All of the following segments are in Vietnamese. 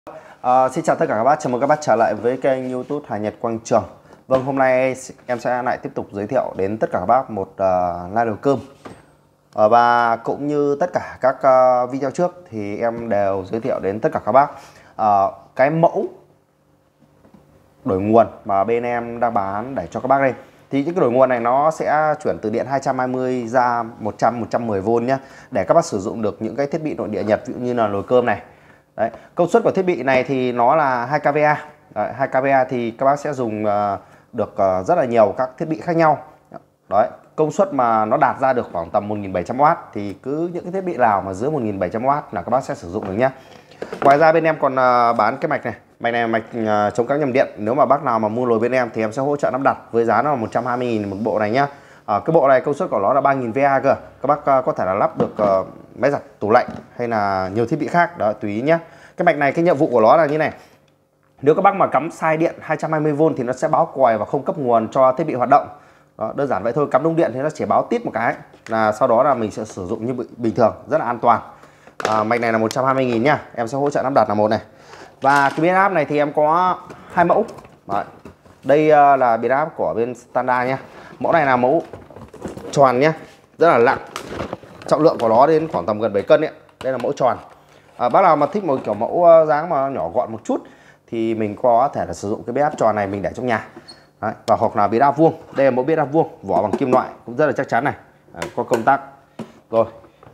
Xin chào tất cả các bác, chào mừng các bác trở lại với kênh YouTube Hải Nhật Quang Trường. Vâng, hôm nay em sẽ lại tiếp tục giới thiệu đến tất cả các bác một lai nồi cơm. Và cũng như tất cả các video trước thì em đều giới thiệu đến tất cả các bác cái mẫu đổi nguồn mà bên em đang bán để cho các bác đây. Thì những cái đổi nguồn này nó sẽ chuyển từ điện 220 ra 100 110V nhé, để các bác sử dụng được những cái thiết bị nội địa Nhật, ví dụ như là nồi cơm này. Đấy, công suất của thiết bị này thì nó là 2kVA. 2kVA thì các bác sẽ dùng được rất là nhiều các thiết bị khác nhau. Đấy, công suất mà nó đạt ra được khoảng tầm 1700W thì cứ những cái thiết bị nào mà dưới 1700W là các bác sẽ sử dụng được nhé. Ngoài ra bên em còn bán cái mạch này. Mạch này là mạch chống các nhầm điện. Nếu mà bác nào mà mua nồi bên em thì em sẽ hỗ trợ lắp đặt với giá nó là 120.000 một bộ này nhá. Cái bộ này công suất của nó là 3000VA cơ. Các bác có thể là lắp được máy giặt, tủ lạnh hay là nhiều thiết bị khác đó, tùy ý nhé. Cái mạch này cái nhiệm vụ của nó là như này. Nếu các bác mà cắm sai điện 220V thì nó sẽ báo còi và không cấp nguồn cho thiết bị hoạt động. Đó, đơn giản vậy thôi. Cắm đúng điện thì nó chỉ báo tít một cái là sau đó là mình sẽ sử dụng như bình thường, rất là an toàn. Mạch này là 120.000 nhá. Em sẽ hỗ trợ lắp đặt là một này. Và cái biến áp này thì em có hai mẫu. Đấy. Đây là biến áp của bên standard nhé. Mẫu này là mẫu tròn nhé, rất là nặng. Trọng lượng của nó đến khoảng tầm gần 7 cân ấy. Đây là mẫu tròn. Bác nào mà thích một kiểu mẫu dáng mà nhỏ gọn một chút thì mình có thể là sử dụng cái biến áp tròn này mình để trong nhà. Đấy. Và hoặc là biến áp vuông. Đây là mẫu biến áp vuông, vỏ bằng kim loại cũng rất là chắc chắn này. Đấy, có công tắc. Rồi.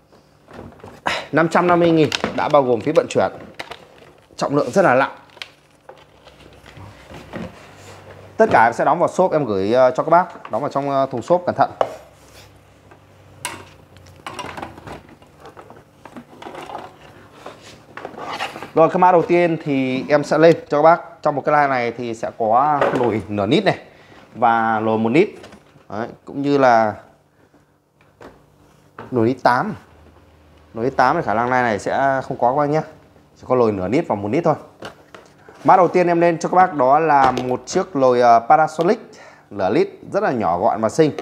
550.000 đã bao gồm phí vận chuyển. Trọng lượng rất là nặng. Tất cả em sẽ đóng vào xốp, em gửi cho các bác, đóng vào trong thùng xốp cẩn thận. Rồi, cái mã đầu tiên thì em sẽ lên cho các bác. Trong một cái line này thì sẽ có nồi nửa lít này và nồi 1 lít. Đấy, cũng như là nồi lít 8. Nồi lít 8 thì khả năng line này sẽ không có các bác nhé. Chỉ có nồi nửa lít và 1 lít thôi. Mã đầu tiên em lên cho các bác đó là một chiếc nồi Panasonic nửa lít, rất là nhỏ gọn và xinh.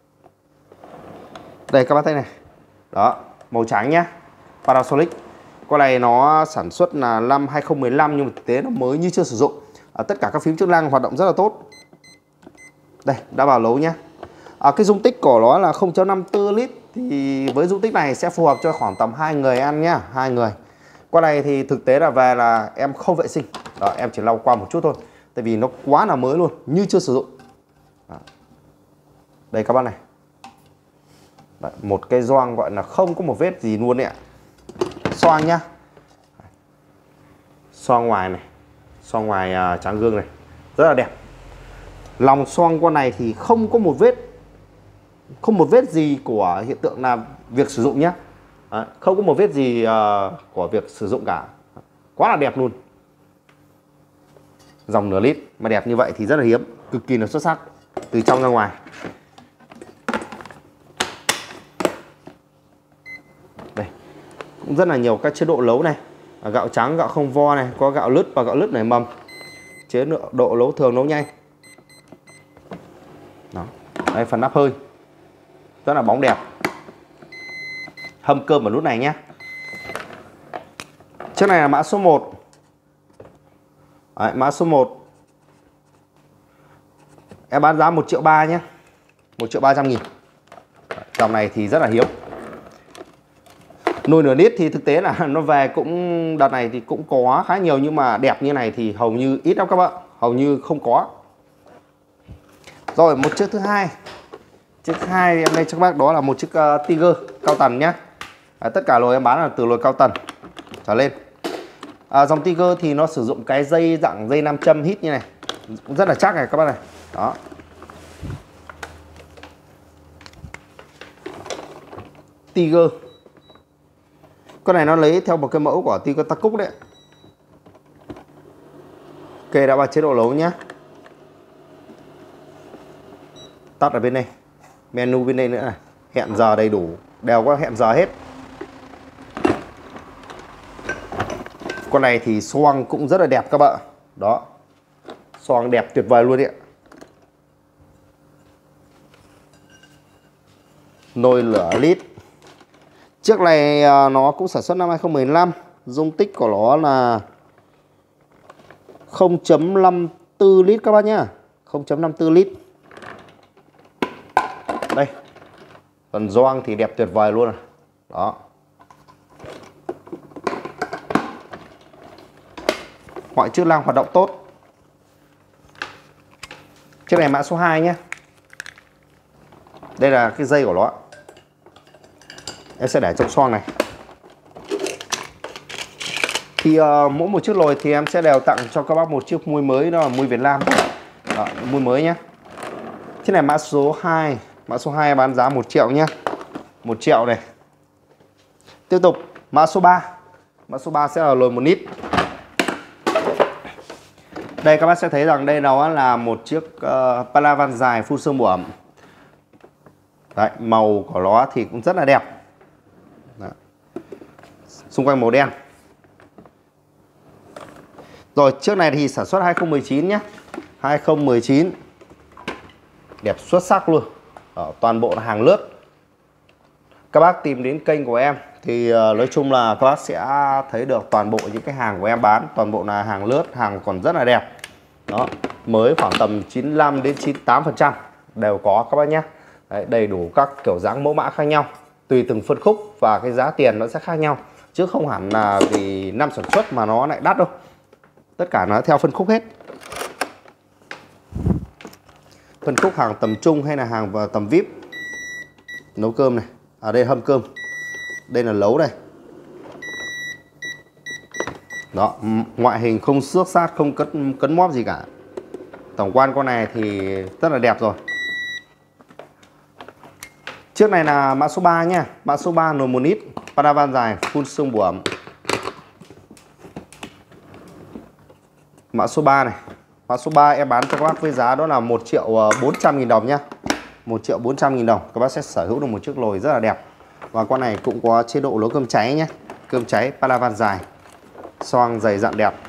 Đây các bác thấy này. Đó, màu trắng nhá. Panasonic. Con này nó sản xuất là năm 2015 nhưng mà thực tế nó mới như chưa sử dụng. Tất cả các phím chức năng hoạt động rất là tốt. Đây, đã vào lấu nhá. Cái dung tích của nó là 0.54 lít thì với dung tích này sẽ phù hợp cho khoảng tầm 2 người ăn nhá, 2 người. Con này thì thực tế là về là em không vệ sinh. Đó, em chỉ lau qua một chút thôi. Tại vì nó quá là mới luôn, như chưa sử dụng. Đó. Đây các bác này. Đấy, một cái gioăng gọi là không có một vết gì luôn đấy ạ. Xoang nhá. Xoang ngoài này. Xoang ngoài tráng gương này. Rất là đẹp. Lòng xoang con này thì không có một vết. Không một vết gì của hiện tượng là việc sử dụng nhá. Đấy, không có một vết gì của việc sử dụng cả. Quá là đẹp luôn. Dòng nửa lít mà đẹp như vậy thì rất là hiếm. Cực kỳ là xuất sắc. Từ trong ra ngoài. Đây. Cũng rất là nhiều các chế độ nấu này. Gạo trắng, gạo không vo này. Có gạo lứt và gạo lứt nảy mầm. Chế độ nấu thường, nấu nhanh. Đó. Đây phần nắp hơi. Rất là bóng đẹp. Hâm cơm ở nút này nhé. Chiếc này là mã số 1. Đấy, mã số 1 em bán giá 1.300.000 nhé. 1.300.000. Dòng này thì rất là hiếm. Nồi nửa lít thì thực tế là nó về cũng đợt này thì cũng có khá nhiều, nhưng mà đẹp như này thì hầu như ít lắm các bạn, hầu như không có. Rồi, một chiếc thứ hai. Chiếc thứ hai em đây cho các bác đó là một chiếc Tiger cao tần nhé. Tất cả nồi em bán là từ nồi cao tần trở lên. Dòng Tiger thì nó sử dụng cái dây dạng dây 5 châm hít như này, rất là chắc này các bác này. Đó. Tiger. Con này nó lấy theo một cái mẫu của Tiger Takuk đấy. Ok, đã vào chế độ nấu nhá. Tắt ở bên đây. Menu bên đây nữa này. Hẹn giờ đầy đủ, đều có hẹn giờ hết. Con này thì xoang cũng rất là đẹp các bạn. Đó. Xoang đẹp tuyệt vời luôn đấy ạ. Nồi lửa lít. Chiếc này nó cũng sản xuất năm 2015. Dung tích của nó là 0,54 lít các bác nhá. 0,54 lít. Đây. Phần gioăng thì đẹp tuyệt vời luôn. Đó. Mọi chức năng hoạt động tốt. Chiếc này mã số 2 nhé. Đây là cái dây của nó. Em sẽ để trong xoang này. Thì mỗi một chiếc nồi thì em sẽ đều tặng cho các bác một chiếc mui mới, đó là mui Việt Nam. Đó, mui mới nhé. Chiếc này mã số 2. Mã số 2 bán giá 1 triệu nhé. 1 triệu này. Tiếp tục mã số 3. Mã số 3 sẽ là nồi 1 lít. Đây các bác sẽ thấy rằng đây nó là một chiếc palavan dài phun sương bủa ẩm. Đấy, màu của nó thì cũng rất là đẹp. Đó. Xung quanh màu đen. Rồi, chiếc này thì sản xuất 2019 nhé. 2019. Đẹp xuất sắc luôn. Đó, toàn bộ là hàng lướt. Các bác tìm đến kênh của em thì nói chung là các bác sẽ thấy được toàn bộ những cái hàng của em bán. Toàn bộ là hàng lướt, hàng còn rất là đẹp. Đó, mới khoảng tầm 95 đến 98% đều có các bác nhé. Đấy, đầy đủ các kiểu dáng mẫu mã khác nhau. Tùy từng phân khúc và cái giá tiền nó sẽ khác nhau. Chứ không hẳn là vì năm sản xuất mà nó lại đắt đâu. Tất cả nó theo phân khúc hết. Phân khúc hàng tầm trung hay là hàng vào tầm VIP. Nấu cơm này. À đây là hâm cơm. Đây là nấu này. Đó, ngoại hình không xước sát, không cấn móp gì cả. Tổng quan con này thì rất là đẹp rồi. Chiếc này là mã số 3 nha. Mã số 3 nồi 1 lít, palavan dài, phun sương bủa ẩm. Mã số 3 này. Mã số 3 em bán cho các bác với giá đó là 1.400.000 đồng nhá. 1.400.000 đồng. Các bác sẽ sở hữu được một chiếc nồi rất là đẹp. Và con này cũng có chế độ nấu cơm cháy nhé. Cơm cháy palavan dài. Xoang dày dặn đẹp.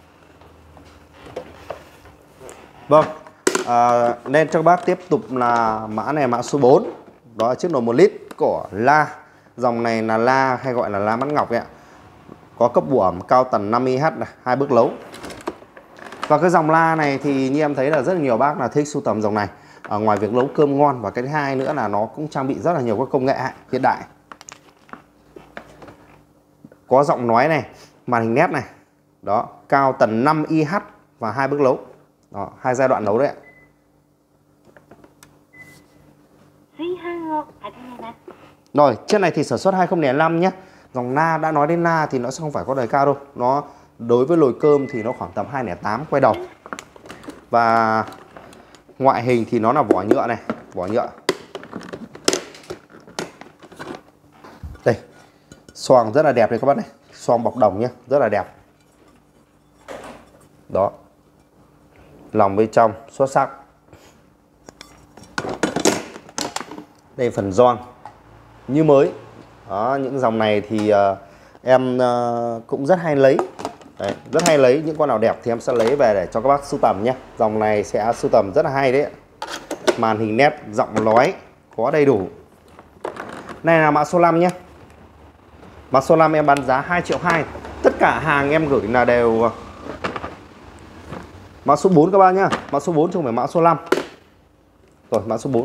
Vâng, nên cho các bác tiếp tục là mã này, mã số 4. Đó là chiếc nồi 1 lít của La. Dòng này là La hay gọi là La Mắt Ngọc ấy ạ. Có cấp bủa ẩm cao tần 50H này, 2 bước nấu. Và cái dòng La này thì như em thấy là rất là nhiều bác là thích sưu tầm dòng này. Ngoài việc nấu cơm ngon, và cái thứ hai nữa là nó cũng trang bị rất là nhiều các công nghệ hiện đại. Có giọng nói này, màn hình nét này. Đó, cao tần 5IH và 2 bước nấu. Đó, 2 giai đoạn nấu đấy ạ. Rồi, chiếc này thì sản xuất 2005 nhé. Dòng La, đã nói đến La thì nó sẽ không phải có đời cao đâu. Nó đối với nồi cơm thì nó khoảng tầm 208 quay đầu. Và ngoại hình thì nó là vỏ nhựa này, vỏ nhựa. Đây, xoong rất là đẹp đây các bác này. Xoong bọc đồng nhé, rất là đẹp. Đó, lòng bên trong xuất sắc. Đây phần gioăng như mới. Đó, những dòng này thì em cũng rất hay lấy. Đấy, rất hay lấy những con nào đẹp thì em sẽ lấy về để cho các bác sưu tầm nhé. Dòng này sẽ sưu tầm rất là hay đấy. Màn hình nét, giọng nói có đầy đủ. Này là mã số 5 nhé. Mã số 5 em bán giá 2.2 triệu. Tất cả hàng em gửi là đều mã số 4 các bác nhá. Mã số 4 chứ không phải mã số 5. Rồi, mã số 4.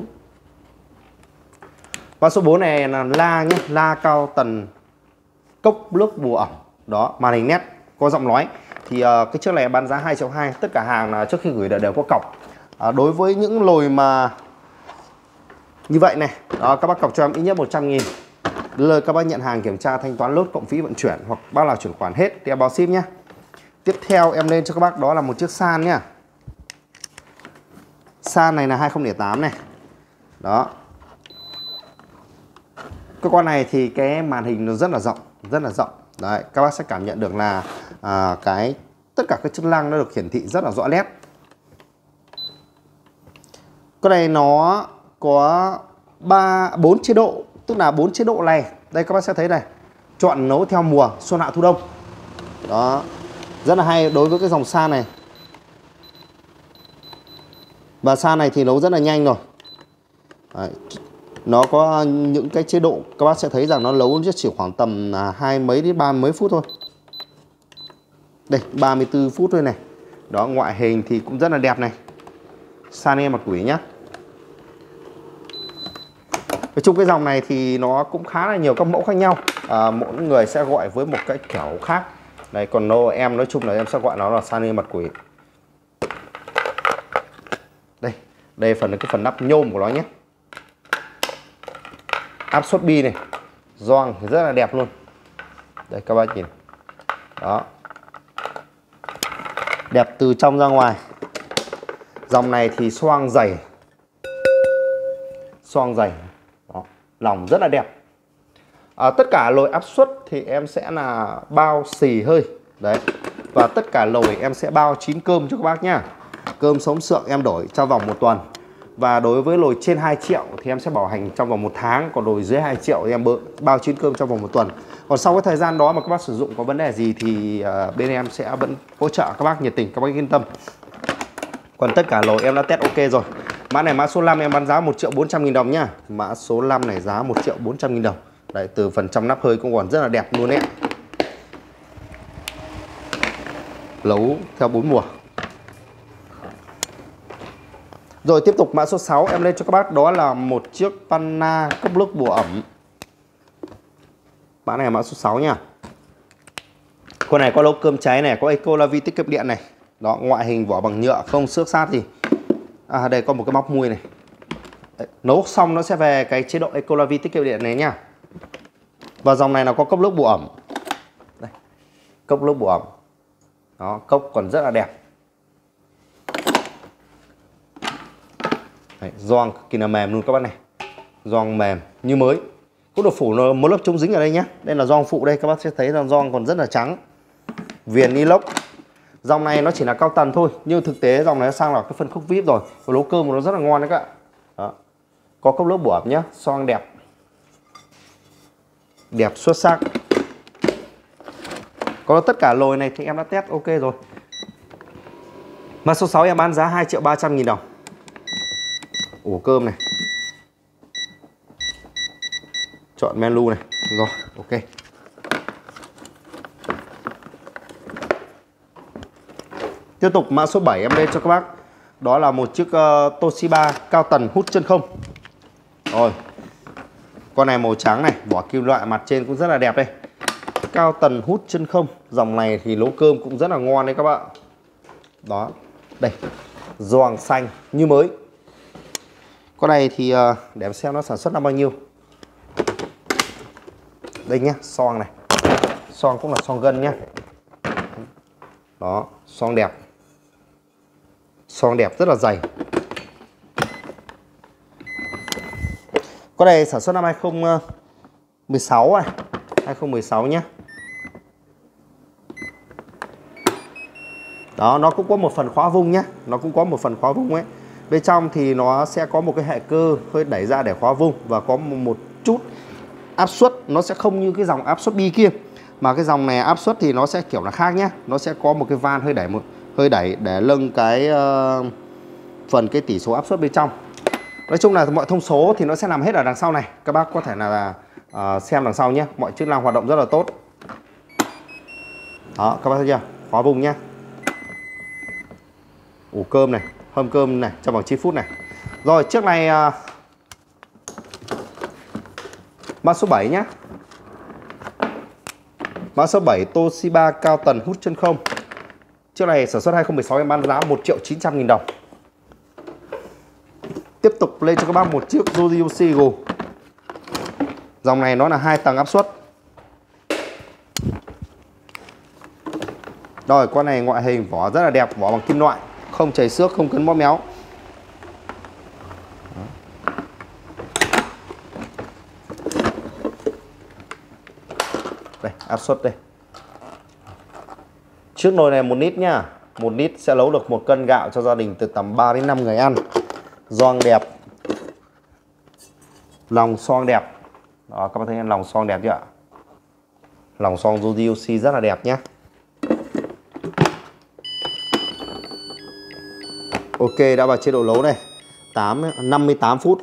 Mã số 4 này là La nhé. La cao tần cốc nước bùa ẩm. Đó, màn hình nét, có giọng nói. Thì cái chiếc này em bán giá 2.2 triệu. Tất cả hàng là trước khi gửi đều có cọc. Đối với những nồi mà như vậy này, đó, các bác cọc cho em ít nhất 100.000. Lời các bác nhận hàng kiểm tra thanh toán lốt cộng phí vận chuyển, hoặc bác nào chuyển khoản hết thì em báo ship nhé. Tiếp theo em lên cho các bác đó là một chiếc san nhá. San này là 2008 này. Đó. Cái con này thì cái màn hình nó rất là rộng, rất là rộng. Đấy, các bác sẽ cảm nhận được là tất cả các chức năng nó được hiển thị rất là rõ nét. Con này nó có 4 chế độ, tức là 4 chế độ này. Đây các bác sẽ thấy này. Chọn nấu theo mùa, xuân hạ thu đông. Đó. Rất là hay đối với cái dòng san này. Và san này thì nấu rất là nhanh rồi. Đấy. Nó có những cái chế độ các bác sẽ thấy rằng nó nấu chỉ khoảng tầm 20 mấy đến 30 mấy phút thôi. Đây, 34 phút thôi này. Đó, ngoại hình thì cũng rất là đẹp này. Sunny mặt quỷ nhá. Nói chung cái dòng này thì nó cũng khá là nhiều các mẫu khác nhau. Mỗi người sẽ gọi với một cái kiểu khác. Đấy, còn em nói chung là em sẽ gọi nó là Sunny mặt quỷ. Đây cái phần nắp nhôm của nó nhé. Áp suất bi này, gioăng thì rất là đẹp luôn. Đây các bạn nhìn. Đó. Đẹp từ trong ra ngoài. Dòng này thì xoang dày. Đó. Lòng rất là đẹp. Tất cả lồi áp suất thì em sẽ là bao xì hơi. Đấy. Và tất cả lồi em sẽ bao 9 cơm cho các bác nhá. Cơm sống sượng em đổi trong vòng 1 tuần. Và đối với lồi trên 2 triệu thì em sẽ bảo hành trong vòng 1 tháng. Còn lồi dưới 2 triệu thì em bao 9 cơm trong vòng 1 tuần. Còn sau cái thời gian đó mà các bác sử dụng có vấn đề gì thì bên em sẽ vẫn hỗ trợ các bác nhiệt tình, các bác yên tâm. Còn tất cả lồi em đã test ok rồi. Mã này mã số 5 em bán giá 1.400.000 đồng nhá. Mã số 5 này giá 1.400.000 đồng. Đấy, từ phần trong nắp hơi cũng còn rất là đẹp luôn đấy. Nấu theo 4 mùa. Rồi tiếp tục mã số 6 em lên cho các bác, đó là một chiếc panna cốc nước bùa ẩm. Mã này mã số 6 nha. Con này có nấu cơm cháy này, có Ecolavi tiết kiệm điện này. Đó, ngoại hình vỏ bằng nhựa, không xước sát gì. Đây có một cái móc mui này. Đấy, nấu xong nó sẽ về cái chế độ Ecolavi tiết kiệm điện này nha. Và dòng này nó có cốc nước bùa ẩm. Đây, cốc nước bùa ẩm. Đó, cốc còn rất là đẹp. Gioăng cực kỳ là mềm luôn các bác này. Gioăng mềm như mới. Có độ phủ một lớp chống dính ở đây nhé. Đây là gioăng phụ đây, các bác sẽ thấy là gioăng còn rất là trắng. Viền inox. Dòng này nó chỉ là cao tầng thôi, nhưng thực tế dòng này nó sang là cái phân khúc VIP rồi. Và nấu cơm của nó rất là ngon đấy các bạn. Đó. Có cốc nước bùa ẩm nhá, xoang đẹp. Đẹp xuất sắc. Có tất cả lồi này thì em đã test ok rồi. Mã số 6 em bán giá 2.300.000 đồng. Ổ cơm này. Chọn menu này. Rồi, ok. Tiếp tục mã số 7 em lên cho các bác. Đó là một chiếc Toshiba cao tần hút chân không. Rồi. Con này màu trắng này, vỏ kim loại mặt trên cũng rất là đẹp đây. Cao tần hút chân không. Dòng này thì nấu cơm cũng rất là ngon đấy các bạn. Đó. Đây. Gioăng xanh như mới. Con này thì để em xem nó sản xuất năm bao nhiêu. Đây nhá, xoang này. Xoang cũng là xoang gân nhá. Đó, xoang đẹp. Xoang đẹp rất là dày. Con này sản xuất năm 2016 này. 2016 nhá. Đó, nó cũng có một phần khóa vung nhá. Nó cũng có một phần khóa vung ấy. Bên trong thì nó sẽ có một cái hệ cơ hơi đẩy ra để khóa vung. Và có một chút áp suất. Nó sẽ không như cái dòng áp suất bi kia. Mà cái dòng này áp suất thì nó sẽ kiểu là khác nhé. Nó sẽ có một cái van hơi đẩy để nâng cái phần cái tỷ số áp suất bên trong. Nói chung là mọi thông số thì nó sẽ nằm hết ở đằng sau này. Các bác có thể là xem đằng sau nhé. Mọi chức năng hoạt động rất là tốt. Đó, các bác thấy chưa? Khóa vùng nhé. Ủ cơm này, hâm cơm này trong vòng 9 phút này. Rồi chiếc này mã số 7 nhé. Mã số 7 Toshiba cao tần hút chân không. Chiếc này sản xuất 2016 em bán giá 1.900.000 đồng. Tiếp tục lên cho các bác một chiếc Yoji Oshigo. Dòng này nó là 2 tầng áp suất. Rồi con này ngoại hình vỏ rất là đẹp, vỏ bằng kim loại, không chảy xước, không cấn bóp méo. Đây, áp suất đây. Chiếc nồi này 1 lít nhá. 1 lít sẽ nấu được 1 cân gạo cho gia đình từ tầm 3 đến 5 người ăn. Gioăng đẹp. Lòng xoong đẹp. Đó, các bạn thấy lòng xoong đẹp chưa ạ? Lòng xoong Yoji Oshi rất là đẹp nhé. Ok, đã vào chế độ nấu này. 58 phút.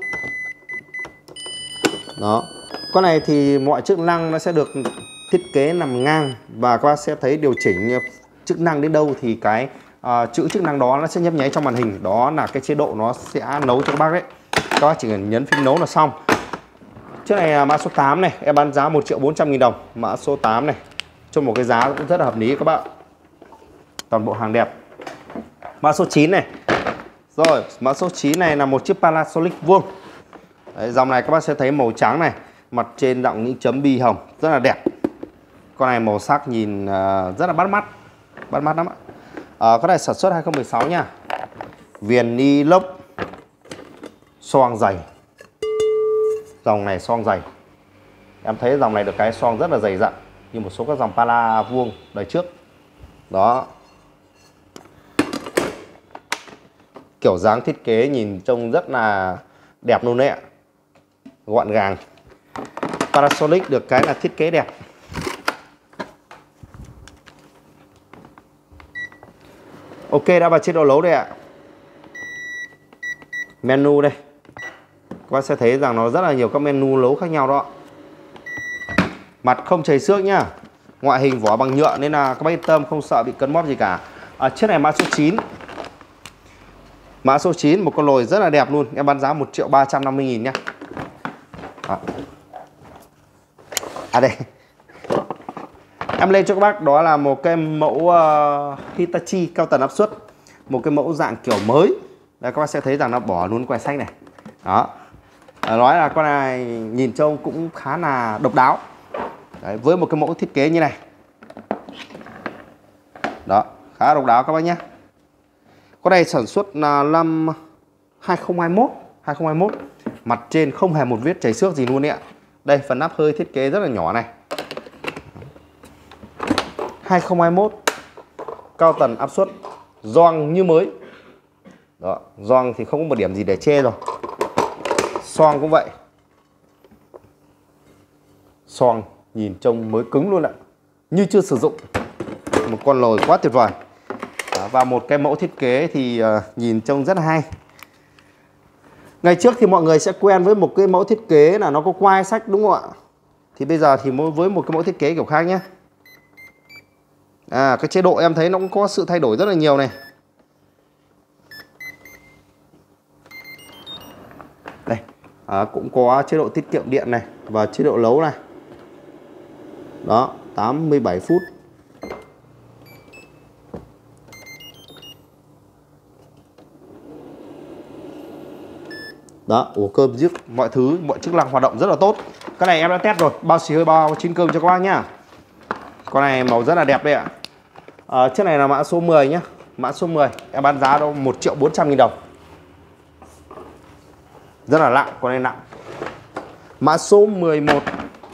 Đó. Con này thì mọi chức năng nó sẽ được thiết kế nằm ngang. Và các bác sẽ thấy điều chỉnh chức năng đến đâu thì cái chữ chức năng đó nó sẽ nhấp nháy trong màn hình. Đó là cái chế độ nó sẽ nấu cho các bác đấy. Các bác chỉ cần nhấn phím nấu là xong. Chiếc này là mã số 8 này, em bán giá 1.400.000 đồng. Mã số 8 này, cho một cái giá cũng rất là hợp lý các bạn. Toàn bộ hàng đẹp. Mã số 9 này. Rồi, mã số 9 này là một chiếc Panasonic vuông. Đấy, dòng này các bác sẽ thấy màu trắng này, mặt trên đọng những chấm bi hồng, rất là đẹp. Con này màu sắc nhìn rất là bắt mắt lắm ạ. Con này sản xuất 2016 nha. Viền ni lốc, xoang dày. Dòng này xoang dày. Em thấy dòng này được cái xoang rất là dày dặn, như một số các dòng Pala vuông đời trước. Đó. Kiểu dáng thiết kế nhìn trông rất là đẹp luôn đấy ạ. Gọn gàng. Panasonic được cái là thiết kế đẹp. Ok, đã vào chế độ nấu đây ạ. Menu đây. Các bác sẽ thấy rằng nó rất là nhiều các menu nấu khác nhau đó. Mặt không chảy xước nhá. Ngoại hình vỏ bằng nhựa nên là các bác yên tâm, không sợ bị cấn móp gì cả. Chiếc này mã số 9. Mã số 9, một con lồi rất là đẹp luôn. Em bán giá 1.350.000 nhá. Đây. Em lên cho các bác đó là một cái mẫu Hitachi cao tần áp suất. Một cái mẫu dạng kiểu mới. Đây, các bác sẽ thấy rằng nó bỏ luôn quai xanh này. Đó. Nói là con này nhìn trông cũng khá là độc đáo. Đấy, với một cái mẫu thiết kế như này. Đó, khá độc đáo các bác nhé. Con này sản xuất là năm 2021. Mặt trên không hề một vết chảy xước gì luôn đấy ạ. Đây, phần nắp hơi thiết kế rất là nhỏ này. 2021. Cao tần áp suất, gioăng như mới. Đó, gioăng thì không có một điểm gì để chê rồi. Xoang cũng vậy. Xoang nhìn trông mới cứng luôn ạ. Như chưa sử dụng. Một con lồi quá tuyệt vời. Đó, và một cái mẫu thiết kế thì nhìn trông rất là hay. Ngày trước thì mọi người sẽ quen với một cái mẫu thiết kế là nó có quai sách đúng không ạ? Thì bây giờ thì với một cái mẫu thiết kế kiểu khác nhé. Cái chế độ em thấy nó cũng có sự thay đổi rất là nhiều này. Đây, cũng có chế độ tiết kiệm điện này và chế độ nấu này. Đó, 87 phút. Đó, ổ cơm giết mọi thứ, mọi chức năng hoạt động rất là tốt. Cái này em đã test rồi, bao xì hơi bao chín cơm cho các bác nhá. Con này màu rất là đẹp đây ạ. Chiếc này là mã số 10 nhá. Mã số 10 em bán giá đâu 1.400.000 đồng. Rất là nặng, con này nặng. Mã số 11.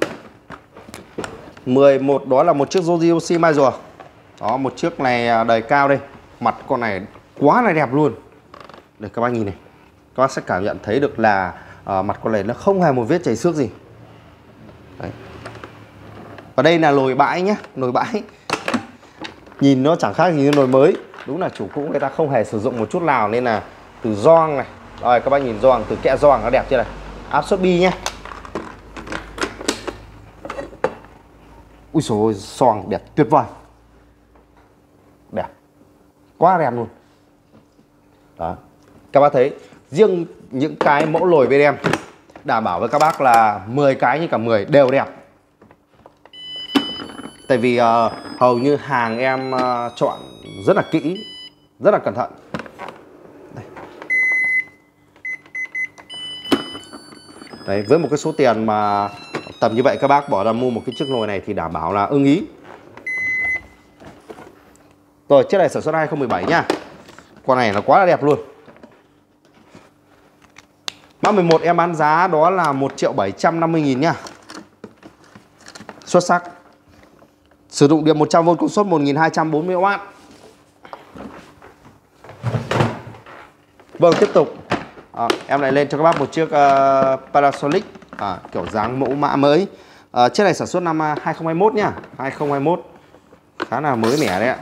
11 đó là một chiếc Yoshi Mai rùa. Đó, một chiếc này đời cao đây. Mặt con này quá là đẹp luôn. Đây các bác nhìn này. Các bác sẽ cảm nhận thấy được là mặt con này nó không hề một vết chảy xước gì. Đấy. Và đây là nồi bãi nhé. Nồi bãi. Nhìn nó chẳng khác gì như nồi mới. Đúng là chủ cũ người ta không hề sử dụng một chút nào. Nên là từ gioăng này. Rồi các bác nhìn gioăng, từ kẽ gioăng nó đẹp chưa này. Áp suất bi nhé. Ui dồi ôi, xoang đẹp tuyệt vời. Đẹp. Quá đẹp luôn. Đó. Các bác thấy riêng những cái mẫu nồi bên em đảm bảo với các bác là 10 cái như cả 10 đều đẹp. Tại vì hầu như hàng em chọn rất là kỹ, rất là cẩn thận. Đây. Đấy, với một cái số tiền mà tầm như vậy các bác bỏ ra mua một cái chiếc nồi này thì đảm bảo là ưng ý. Rồi, chiếc này sản xuất 2017 nhá. Con này nó quá là đẹp luôn. Mã 11 em bán giá đó là 1.750.000 nhá. Xuất sắc. Sử dụng điện 100V công suất 1240W. Vâng, tiếp tục em lại lên cho các bác một chiếc Panasonic kiểu dáng mẫu mã mới. Chiếc này sản xuất năm 2021 nhá. 2021. Khá là mới mẻ đấy ạ.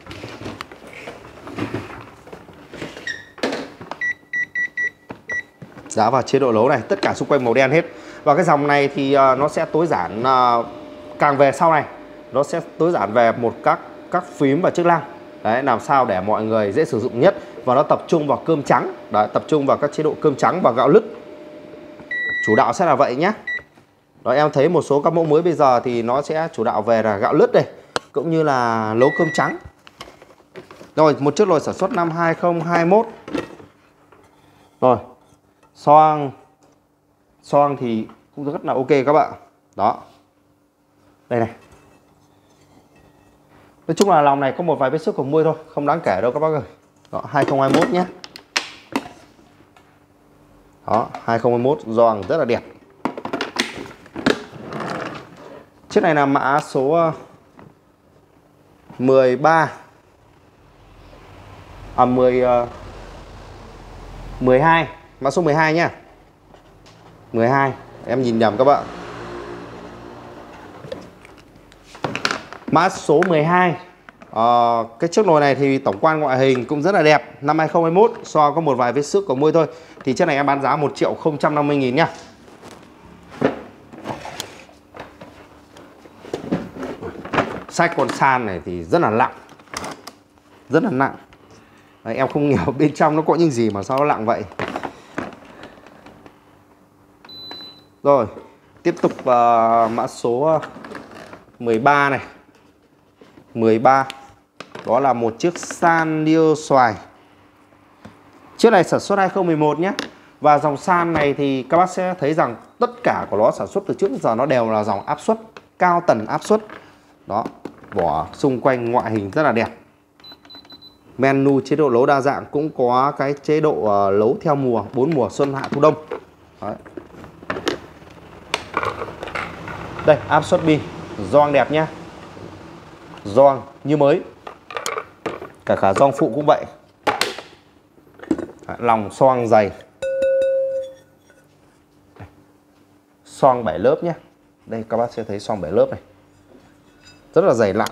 Giá vào chế độ nấu này, tất cả xung quanh màu đen hết. Và cái dòng này thì nó sẽ tối giản càng về sau này, nó sẽ tối giản về một các phím và chức năng. Đấy, làm sao để mọi người dễ sử dụng nhất. Và nó tập trung vào cơm trắng. Đấy, tập trung vào các chế độ cơm trắng và gạo lứt. Chủ đạo sẽ là vậy nhé. Đó, em thấy một số các mẫu mới bây giờ thì nó sẽ chủ đạo về là gạo lứt này, cũng như là nấu cơm trắng. Rồi, một chiếc nồi sản xuất năm 2021. Rồi, xoang thì cũng rất là ok các bạn. Đó. Đây này. Nói chung là lòng này có một vài vết xước của môi thôi, không đáng kể đâu các bác ơi. Đó, 2021 nhé. Đó, 2021 gioăng rất là đẹp. Chiếc này là mã số 13. 12, mã số 12 nhá. 12, em nhìn nhầm các bạn. Mã số 12. Cái chiếc nồi này thì tổng quan ngoại hình cũng rất là đẹp. Năm 2021, so có một vài vết xước của môi thôi. Thì chiếc này em bán giá 1.050.000 nhá. Sách con san này thì rất là nặng. Rất là nặng. Đấy, em không hiểu bên trong nó có những gì mà sao nó nặng vậy. Rồi, tiếp tục mã số 13 này. 13. Đó là một chiếc san niêu xoài. Chiếc này sản xuất 2011 nhé. Và dòng san này thì các bác sẽ thấy rằng tất cả của nó sản xuất từ trước đến giờ nó đều là dòng áp suất, cao tần áp suất. Đó, vỏ xung quanh ngoại hình rất là đẹp. Menu chế độ nấu đa dạng, cũng có cái chế độ nấu theo mùa, 4 mùa xuân hạ thu đông. Đấy. Đây, áp suất bi, gioăng đẹp nhá. Gioăng như mới. Cả gioăng phụ cũng vậy. Lòng xoang dày. Xoang 7 lớp nhé. Đây các bác sẽ thấy xoang 7 lớp này. Rất là dày nặng.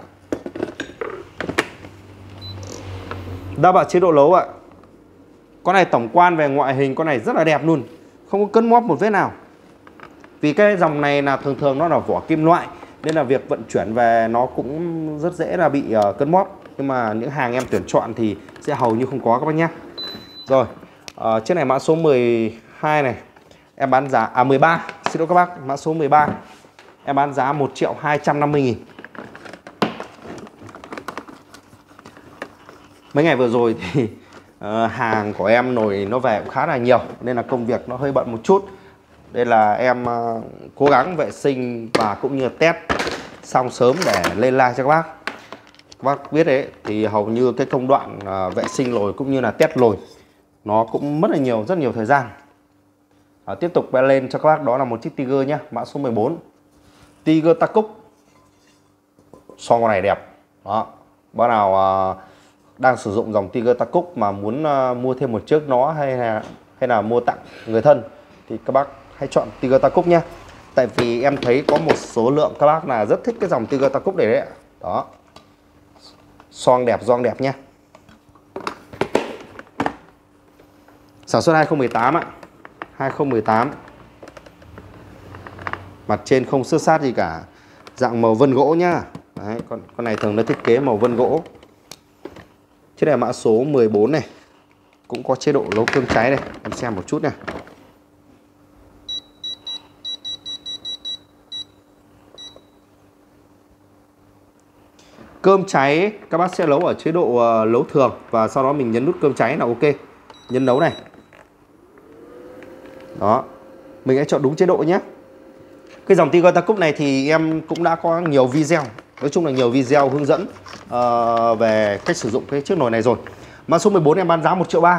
Đa bảo chế độ nấu ạ. Con này tổng quan về ngoại hình con này rất là đẹp luôn. Không có cân móp một vết nào. Vì cái dòng này là thường nó là vỏ kim loại, nên là việc vận chuyển về nó cũng rất dễ là bị cân móp. Nhưng mà những hàng em tuyển chọn thì sẽ hầu như không có các bác nhé. Rồi, chiếc này mã số 12 này. Em bán giá, 13, xin lỗi các bác, mã số 13. Em bán giá 1.250.000. Mấy ngày vừa rồi thì hàng của em nồi nó về cũng khá là nhiều, nên là công việc nó hơi bận một chút. Đây là em cố gắng vệ sinh và cũng như test xong sớm để lên like cho các bác. Các bác biết đấy, thì hầu như cái công đoạn vệ sinh nồi cũng như là test nồi nó cũng mất là rất nhiều thời gian. Tiếp tục lên cho các bác đó là một chiếc Tiger nhé, mã số 14. Tiger ta cúc. Son con này đẹp. Đó, bác nào đang sử dụng dòng Tiger ta cúc mà muốn mua thêm một chiếc nó hay là mua tặng người thân thì các bác hãy chọn Tiger ta cúc nhé. Tại vì em thấy có một số lượng các bác là rất thích cái dòng Tiger ta cúc này đấy ạ. Đó, son đẹp, gioăng đẹp nhé. Sản xuất 2018 ạ. 2018. Mặt trên không xước sát gì cả. Dạng màu vân gỗ nhá. Đấy, con này thường nó thiết kế màu vân gỗ. Chiếc này mã số 14 này. Cũng có chế độ nấu cơm cháy này. Em xem một chút này. Cơm cháy các bác sẽ nấu ở chế độ nấu thường. Và sau đó mình nhấn nút cơm cháy là ok. Nhấn nấu này. Đó, mình hãy chọn đúng chế độ nhé. Cái dòng Tiger ta cúc này thì em cũng đã có nhiều video, nói chung là nhiều video hướng dẫn về cách sử dụng cái chiếc nồi này rồi. Mã số 14 em bán giá 1.300.000.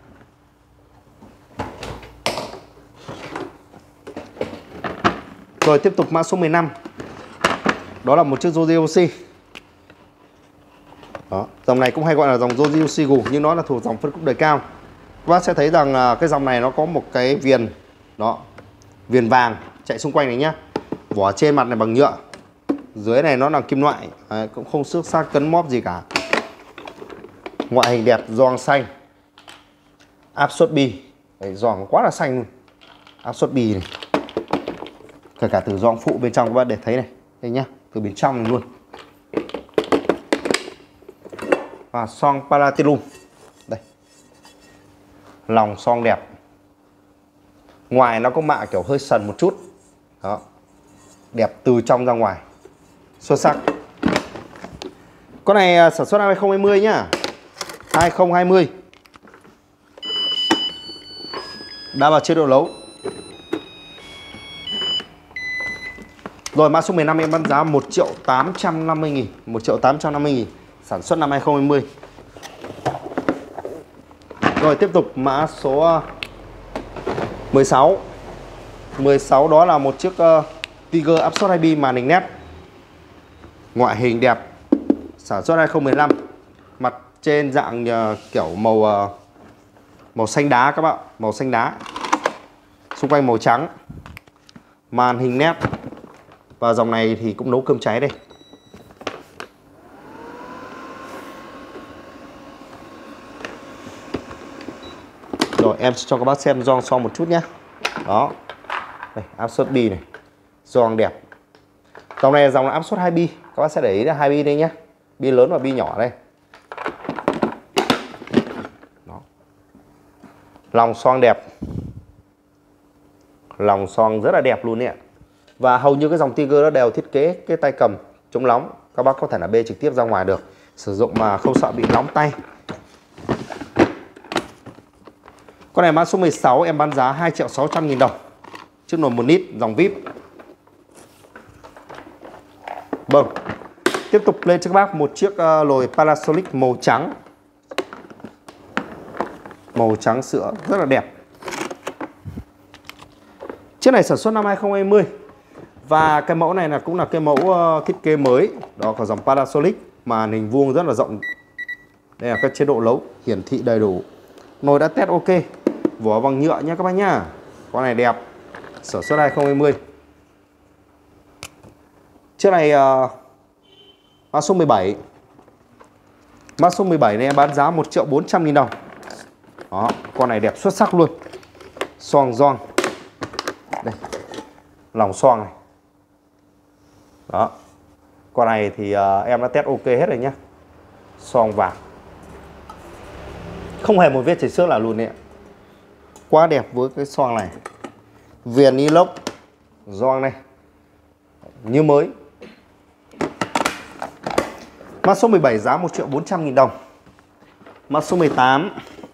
Rồi tiếp tục mã số 15. Đó là một chiếc Joyoshi. Đó, dòng này cũng hay gọi là dòng Joyoshi Gu, nhưng nó là thuộc dòng phân khúc đời cao. Các bác sẽ thấy rằng cái dòng này nó có một cái viền, đó, viền vàng chạy xung quanh này nhá. Vỏ trên mặt này bằng nhựa, dưới này nó là kim loại. Đấy, cũng không xước xác cấn móp gì cả. Ngoại hình đẹp, gioăng xanh. Áp suất bi. Đấy, gioăng quá là xanh luôn. Áp suất bi này. Kể cả từ gioăng phụ bên trong các bác để thấy này. Đây nhá, từ bên trong này luôn. và xoong Platinum. Đây, lòng xoong đẹp, ngoài nó có mạ kiểu hơi sần một chút. Đó, đẹp từ trong ra ngoài, xuất sắc. Con này sản xuất năm 2020 nhá, 2020. Đã vào chế độ lấu. Rồi mã số 15 em bán giá 1.850.000, 1.850.000, sản xuất năm 2020. Rồi tiếp tục mã số 16. 16 đó là một chiếc Tiger áp suất 2 màn hình nét. Ngoại hình đẹp, sản xuất 2015. Mặt trên dạng kiểu màu xanh đá các bạn, màu xanh đá. Xung quanh màu trắng. Màn hình nét. Và dòng này thì cũng nấu cơm cháy đây. Rồi em sẽ cho các bác xem gioăng xoong một chút nhé. Đó. Đây, áp suất bi này. Gioăng đẹp. Dòng này là dòng áp suất 2 bi. Các bác sẽ để ý là 2 bi đây nhé. Bi lớn và bi nhỏ đây. Đó. Lòng xoong đẹp. Lòng xoong rất là đẹp luôn ạ. Và hầu như cái dòng Tiger nó đều thiết kế cái tay cầm chống nóng. Các bác có thể là bê trực tiếp ra ngoài được, sử dụng mà không sợ bị nóng tay. Con này mã số 16 em bán giá 2.600.000 đồng. Chiếc nồi 1 lít dòng VIP. Vâng. Tiếp tục lên cho các bác một chiếc nồi Panasonic màu trắng. Màu trắng sữa rất là đẹp. Chiếc này sản xuất năm 2020. Và cái mẫu này cũng là cái mẫu thiết kế mới đó của dòng Panasonic, màn hình vuông rất là rộng. Đây là các chế độ nấu hiển thị đầy đủ. Nồi đã test ok, vỏ bằng nhựa nha các bác nhá. Con này đẹp, sản xuất 2020. Chiếc này mã số 17. Mã số 17 này em bán giá 1.400.000 đồng. Đó, con này đẹp xuất sắc luôn. Xoong gioăng. Đây, lòng xoong này. Đó. Con này thì em đã test ok hết rồi nhá. Xoong vàng. Không hề một vết chảy xước nào luôn đấy ạ. Quá đẹp với cái xoong này. Viền inox, gioăng này như mới. Mã số 17 giá 1.400.000 đồng. Mã số 18.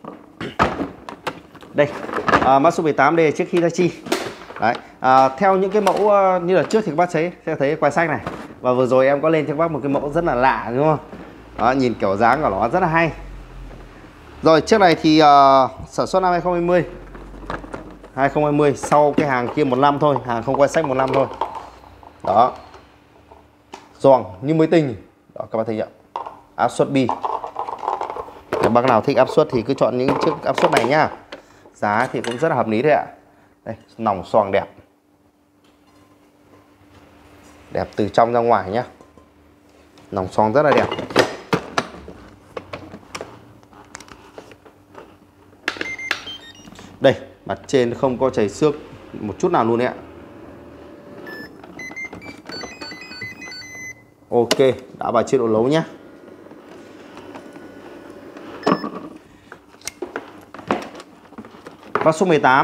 Đây, mã số 18 đây là chiếc Hitachi. Đấy, theo những cái mẫu như là trước thì các bác sẽ thấy quai sách này. Và vừa rồi em có lên cho các bác một cái mẫu rất là lạ đúng không? Đó, nhìn kiểu dáng của nó rất là hay. Rồi chiếc này thì sản xuất năm 2020. 2020, sau cái hàng kia 1 năm thôi, hàng không quay sách 1 năm thôi. Đó. Gioăng như mới tinh. Đó các bác thấy chưa? Áp suất bi. Nếu bác nào thích áp suất thì cứ chọn những chiếc áp suất này nhá. Giá thì cũng rất là hợp lý đấy ạ. Đây, nòng xoong đẹp. Đẹp từ trong ra ngoài nhá. Nòng xoong rất là đẹp. Đây, mặt trên không có chảy xước một chút nào luôn đấy ạ. Ok, đã vào chế độ nấu nhé. Mã số 18.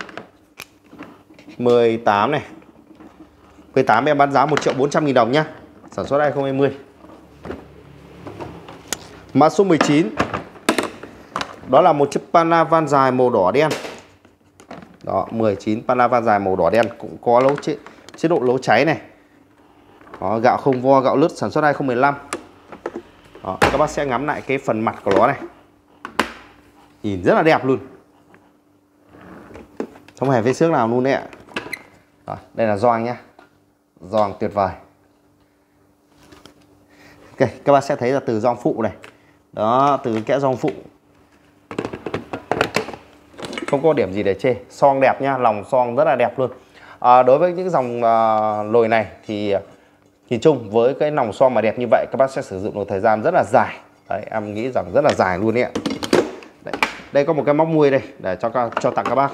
18 này. 18 em bán giá 1.400.000 đồng nhá. Sản xuất 2020. Mã số 19. Đó là một chiếc Panavan dài màu đỏ đen. Đó, 19 Panavan dài màu đỏ đen, cũng có chế độ nấu cháy này. Đó, gạo không vo, gạo lứt, sản xuất 2015. Đó, các bác sẽ ngắm lại cái phần mặt của nó này. Nhìn rất là đẹp luôn. Không hề vết xước nào luôn đấy ạ. Rồi, đây là gioăng nhá. Gioăng tuyệt vời. Ok, các bác sẽ thấy là từ gioăng phụ này. Đó, từ cái kẽ gioăng phụ. Không có điểm gì để chê. Xoong đẹp nhá, lòng xoong rất là đẹp luôn. Đối với những dòng nồi này thì nhìn chung với cái nòng xoong mà đẹp như vậy, các bác sẽ sử dụng được thời gian rất là dài. Đấy, em nghĩ rằng rất là dài luôn đấy ạ. Đây có một cái móc muôi đây để cho tặng các bác.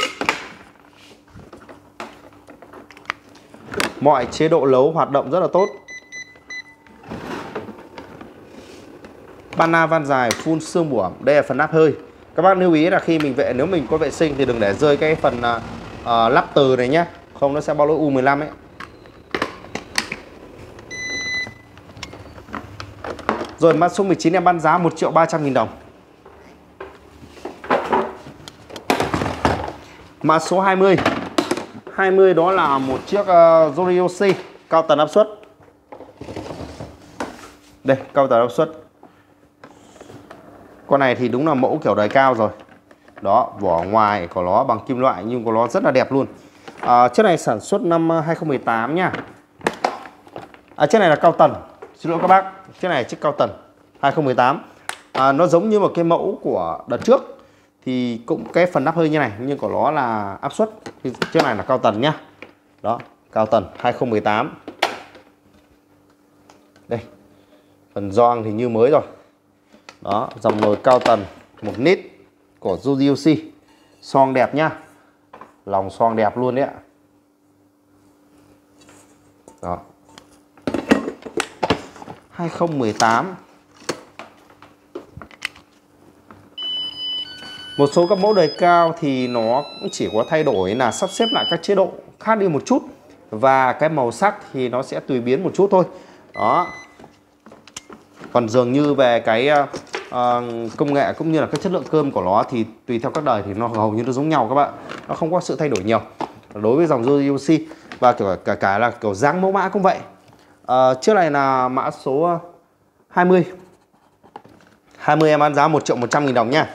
Mọi chế độ nấu hoạt động rất là tốt. Bana van dài phun xương bủa. Đây là phần áp hơi. Các bác lưu ý là khi mình nếu mình có vệ sinh thì đừng để rơi cái phần lắp từ này nhá, không nó sẽ báo lỗi U15 ấy. Rồi mã số 19 em bán giá 1.300.000 đồng. Mã số 20. 20 đó là một chiếc Zoriosi cao tần áp suất. Đây, cao tần áp suất. Con này thì đúng là mẫu kiểu đời cao rồi. Đó, vỏ ngoài của nó bằng kim loại nhưng của nó rất là đẹp luôn. Chiếc này sản xuất năm 2018 nha. Chiếc này là cao tần. Xin lỗi các bác, chiếc này là chiếc cao tần 2018. Nó giống như một cái mẫu của đợt trước thì cũng cái phần áp hơi như này nhưng của nó là áp suất. Thì chiếc này là cao tần nhá. Đó, cao tần 2018. Đây. Phần gioăng thì như mới rồi. Đó, dòng nồi cao tần 1 lít của Zoriosi. Xoong đẹp nhá. Lòng xoong đẹp luôn đấy ạ. Đó. 2018. Một số các mẫu đời cao thì nó cũng chỉ có thay đổi là sắp xếp lại các chế độ khác đi một chút. Và cái màu sắc thì nó sẽ tùy biến một chút thôi. Đó. Còn dường như về cái công nghệ cũng như là cái chất lượng cơm của nó thì tùy theo các đời thì nó hầu như nó giống nhau các bạn. Nó không có sự thay đổi nhiều. Đối với dòng Zoriosi và kiểu cả là kiểu dáng mẫu mã cũng vậy. Chiếc này là mã số 20. 20 em bán giá 1.100.000 đồng nha.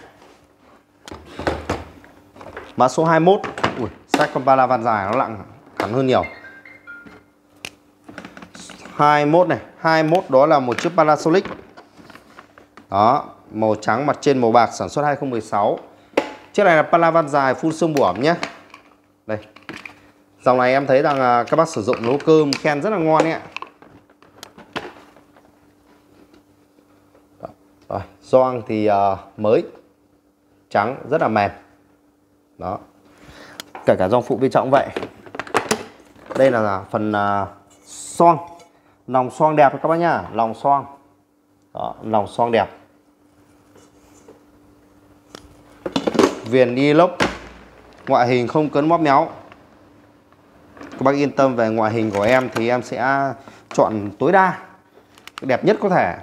Mã số 21. Ui, sách con Bana van dài nó nặng hẳn hơn nhiều. 21 này, 21 đó là một chiếc Panasonic. Đó, màu trắng mặt trên màu bạc, sản xuất 2016. Chiếc này là Bana van dài phun xương bủa nhé. Đây. Dòng này em thấy rằng các bác sử dụng nấu cơm khen rất là ngon ấy ạ. Rồi, gioăng thì mới, trắng, rất là mềm. Đó. Cả gioăng phụ bên trong vậy. Đây là phần xoong. Lòng xoong đẹp các bác nhá, lòng xoong. Đó, lòng xoong đẹp. Viền inox, ngoại hình không cấn móp méo. Các bác yên tâm về ngoại hình của em thì em sẽ chọn tối đa đẹp nhất có thể.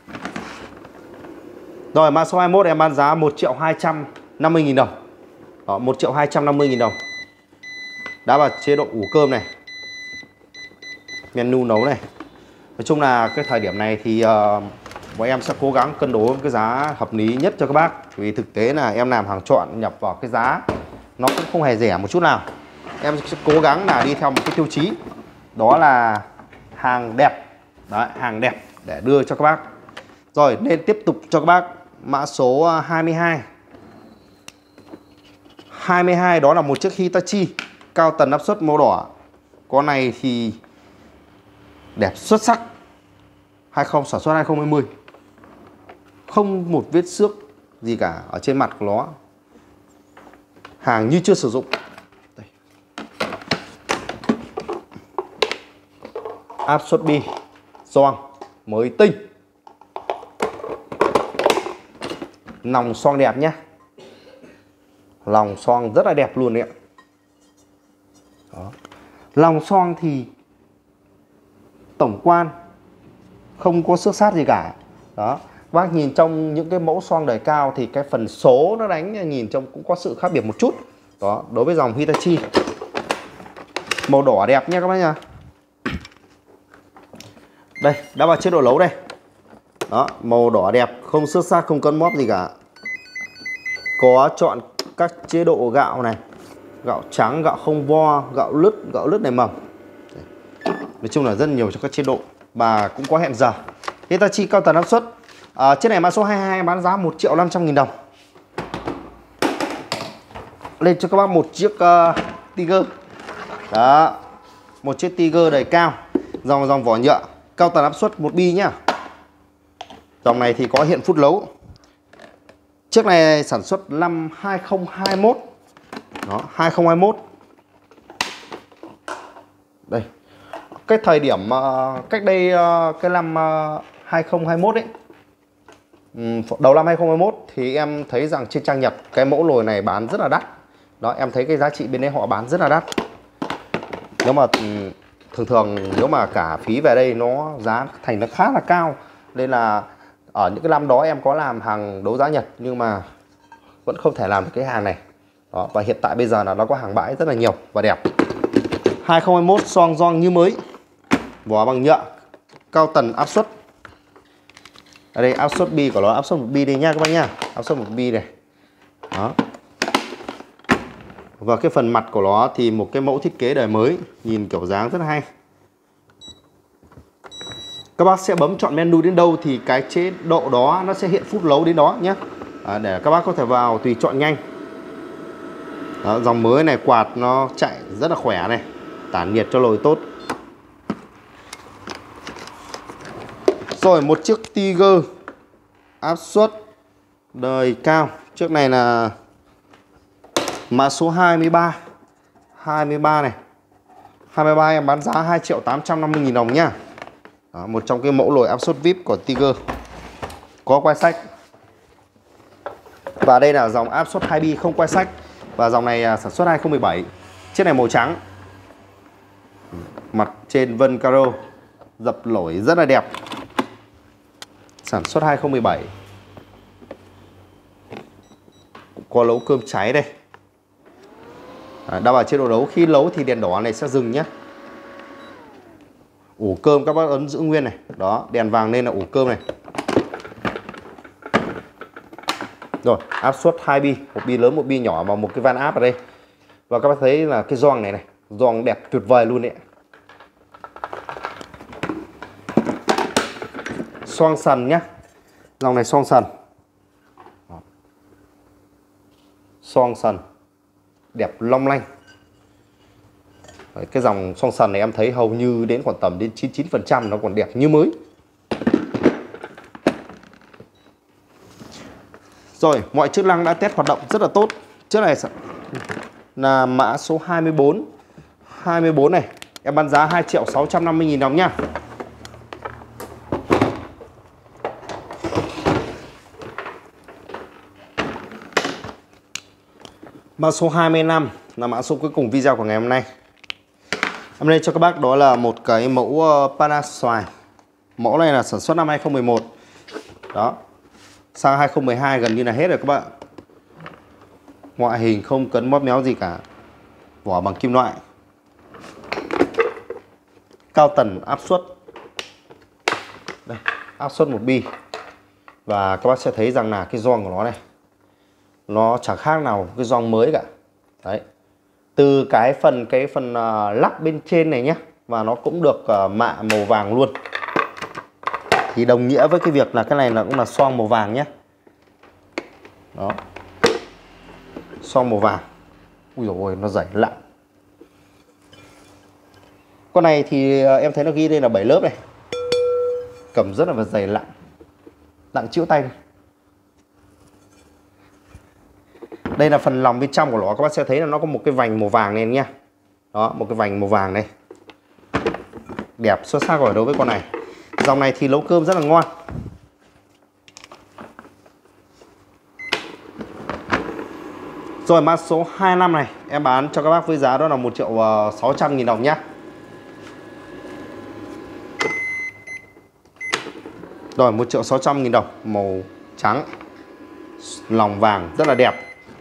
Rồi mã số 21 em bán giá 1.250.000 đồng. Đó, 1.250.000 đồng. Đã vào chế độ ủ cơm này, menu nấu này. Nói chung là cái thời điểm này thì bọn em sẽ cố gắng cân đối cái giá hợp lý nhất cho các bác. Vì thực tế là em làm hàng chọn nhập vào cái giá nó cũng không hề rẻ một chút nào. Em sẽ cố gắng là đi theo một cái tiêu chí, đó là hàng đẹp. Đấy, hàng đẹp để đưa cho các bác. Rồi nên tiếp tục cho các bác mã số 22. 22 đó là một chiếc Hitachi cao tần áp suất màu đỏ. Con này thì đẹp xuất sắc. Sản xuất 2020. Không một vết xước gì cả ở trên mặt của nó. Hàng như chưa sử dụng. Đây. Áp suất bi, gioăng mới tinh. Lòng xoong đẹp nhé. Lòng xoong rất là đẹp luôn đấy ạ. Đó. Lòng xoong thì tổng quan không có xước sát gì cả. Đó. Bác nhìn trong những cái mẫu xoong đời cao thì cái phần số nó đánh nhìn trông cũng có sự khác biệt một chút. Đó, đối với dòng Hitachi. Màu đỏ đẹp nha các bác nha. Đây, đã vào chế độ nấu đây. Đó, màu đỏ đẹp, không xước sát, không cấn móp gì cả. Có chọn các chế độ gạo này. Gạo trắng, gạo không vo, gạo lứt này mầm. Nói chung là rất nhiều cho các chế độ. Và cũng có hẹn giờ. Hitachi cao tần áp suất. Chiếc này mã số 22 bán giá 1.500.000 đồng. Lên cho các bác một chiếc Tiger. Đó. Một chiếc Tiger đời cao. Dòng vỏ nhựa, cao tần áp suất 1 bi nhá. Dòng này thì có hiện phút nấu. Chiếc này sản xuất năm 2021. Đó, 2021. Đây. Cái thời điểm cách đây cái năm 2021 ấy. Đầu năm 2021 thì em thấy rằng trên trang Nhật cái mẫu nồi này bán rất là đắt. Đó, em thấy cái giá trị bên đấy họ bán rất là đắt. Nếu mà thường nếu mà cả phí về đây nó giá thành nó khá là cao. Nên là ở những cái năm đó em có làm hàng đấu giá Nhật nhưng mà vẫn không thể làm được cái hàng này. Đó, và hiện tại bây giờ là nó có hàng bãi rất là nhiều và đẹp. 2021 xoong gioăng như mới, vỏ bằng nhựa, cao tần áp suất. Ở đây áp suất bi của nó, áp suất 1 bi đây nha các bác nha, áp suất 1 bi này. Đó. Và cái phần mặt của nó thì một cái mẫu thiết kế đời mới, nhìn kiểu dáng rất hay. Các bác sẽ bấm chọn menu đến đâu thì cái chế độ đó nó sẽ hiện phút nấu đến đó nhé. Để các bác có thể vào tùy chọn nhanh. Đó, dòng mới này quạt nó chạy rất là khỏe này, tản nhiệt cho nồi tốt. Rồi một chiếc Tiger áp suất đời cao. Chiếc này là mã số 23. 23 này. 23 em bán giá 2.850.000 đồng nhá. Đó, một trong cái mẫu nồi áp suất VIP của Tiger. Có quai sách. Và đây là dòng áp suất 2bi không quai sách. Và dòng này sản xuất 2017. Chiếc này màu trắng. Mặt trên vân caro, dập nổi rất là đẹp. Sản xuất 2017. Có nấu cơm cháy đây. Đảm bảo chế độ nấu, khi nấu thì đèn đỏ này sẽ dừng nhé. Ủ cơm các bác ấn giữ nguyên này. Đó, đèn vàng lên là ủ cơm này. Rồi, áp suất 2 bi, một bi lớn, một bi nhỏ và một cái van áp ở đây. Và các bác thấy là cái gioăng này này, gioăng đẹp tuyệt vời luôn đấy. Xoong sần nhá. Dòng này xoong sần. Xoong sần đẹp long lanh. Đấy, cái dòng xoong sần này em thấy hầu như đến khoảng tầm đến 99% nó còn đẹp như mới. Rồi, mọi chức năng đã test hoạt động rất là tốt. Chiếc này là mã số 24. 24 này, em bán giá 2.650.000 đồng nhá. Mã số 25 là mã số cuối cùng video của ngày hôm nay. Hôm nay cho các bác đó là một cái mẫu Panasonic. Mẫu này là sản xuất năm 2011. Đó. Sang 2012 gần như là hết rồi các bạn. Ngoại hình không cấn móp méo gì cả. Vỏ bằng kim loại. Cao tần áp suất. Đây, áp suất 1 bi. Và các bác sẽ thấy rằng là cái gioăng của nó này, nó chẳng khác nào cái gioăng mới cả. Đấy. Từ cái phần lắp bên trên này nhé, và nó cũng được mạ màu vàng luôn. Thì đồng nghĩa với cái việc là cái này là cũng là xoong màu vàng nhé. Đó. Xoong màu vàng. Ui dồi ôi, nó dày lặn. Con này thì em thấy nó ghi đây là 7 lớp này. Cầm rất là dày lặn. Lặn chịu tay này. Đây là phần lòng bên trong của nó, các bác sẽ thấy là nó có một cái vành màu vàng này nhá. Đó, một cái vành màu vàng này. Đẹp xuất sắc rồi đối với con này. Dòng này thì nấu cơm rất là ngon. Rồi mã số 25 này em bán cho các bác với giá đó là 1.600.000 đồng nhá. Rồi 1.600.000 đồng, màu trắng, lòng vàng rất là đẹp.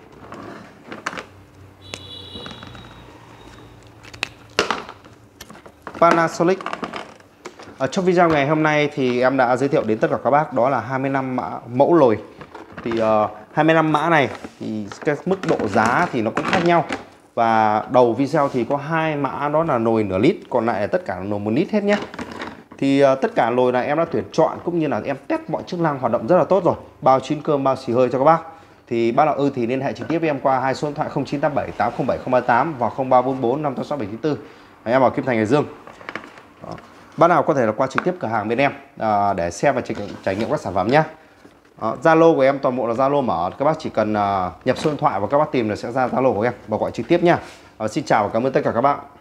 Panasonic. Trong video ngày hôm nay thì em đã giới thiệu đến tất cả các bác đó là 25 mẫu nồi. Thì 25 mã này thì cái mức độ giá thì nó cũng khác nhau. Và đầu video thì có 2 mã đó là nồi nửa lít, còn lại là tất cả là nồi 1 lít hết nhé. Thì tất cả nồi này em đã tuyển chọn cũng như là em test mọi chức năng hoạt động rất là tốt rồi. Bao chín cơm, bao xì hơi cho các bác. Thì bác nào ư thì liên hệ trực tiếp với em qua hai số điện thoại 0987 807 038 và 0344 586 794. Em ở Kim Thành, Hải Dương. Đó. Bác nào có thể là qua trực tiếp cửa hàng bên em để xem và trải nghiệm các sản phẩm nhé. Zalo của em toàn bộ là Zalo mở, các bác chỉ cần nhập số điện thoại và các bác tìm là sẽ ra Zalo của em và gọi trực tiếp nha. Xin chào và cảm ơn tất cả các bác.